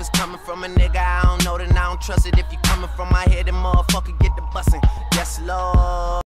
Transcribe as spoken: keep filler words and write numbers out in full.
coming from a nigga I don't know, then I don't trust it. If you coming from my head, then motherfucker get